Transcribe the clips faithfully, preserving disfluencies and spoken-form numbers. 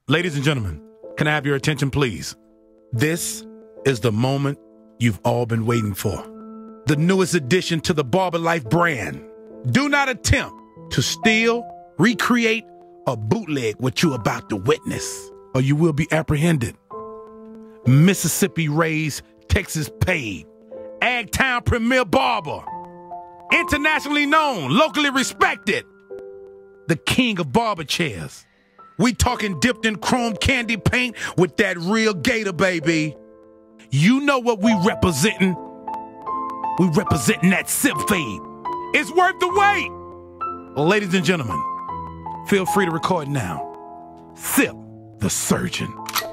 Ladies and gentlemen, can I have your attention, please? This is the moment you've all been waiting for. The newest addition to the Barber Life brand. Do not attempt to steal, recreate, or bootleg what you're about to witness, or you will be apprehended. Mississippi raised, Texas paid. Agtown premier barber. Internationally known, locally respected. The king of barber chairs. We talking dipped in chrome candy paint with that real gator, baby. You know what we representing. We representing that sip fade. It's worth the wait. Ladies and gentlemen, feel free to record now. Sip the Surgeon.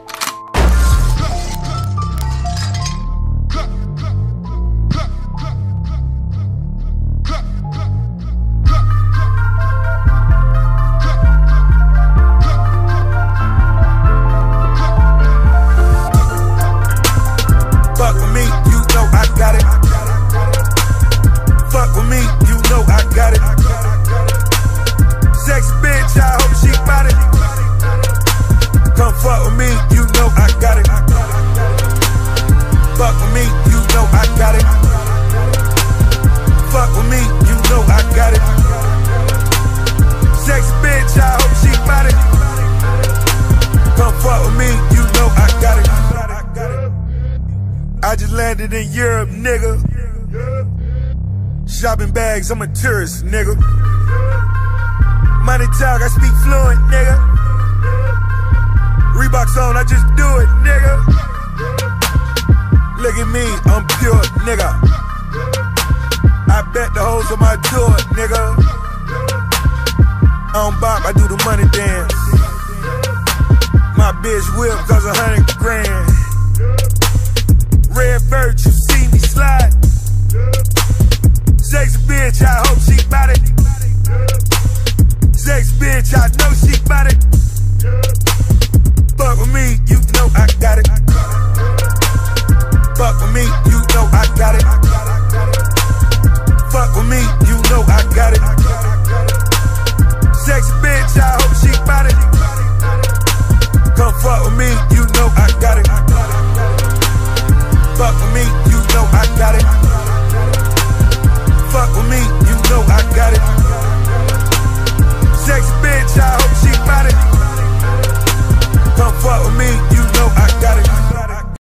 Fuck with me, you know I got it. Fuck with me, you know I got it. Sexy bitch, I hope she bout it. Come fuck with me, you know I got it. Fuck with me, you know I got it. Fuck with me, you know I got it. Sexy bitch, I hope she bout it. Come fuck with me, you know I got it. I just landed in Europe, nigga. Shopping bags, I'm a tourist, nigga. Money talk, I speak fluent, nigga. Reeboks on, I just do it, nigga. Look at me, I'm pure, nigga. I bet the hoes on my tour, nigga. I don't bop, I do the money dance. My bitch whip cause a hundred grand. Red bird, you see me slide. Sexy bitch, I hope she bout it. Sexy bitch, I know she bout it. Fuck with me, you know I got it. Fuck with me, you know I got it. Fuck with me,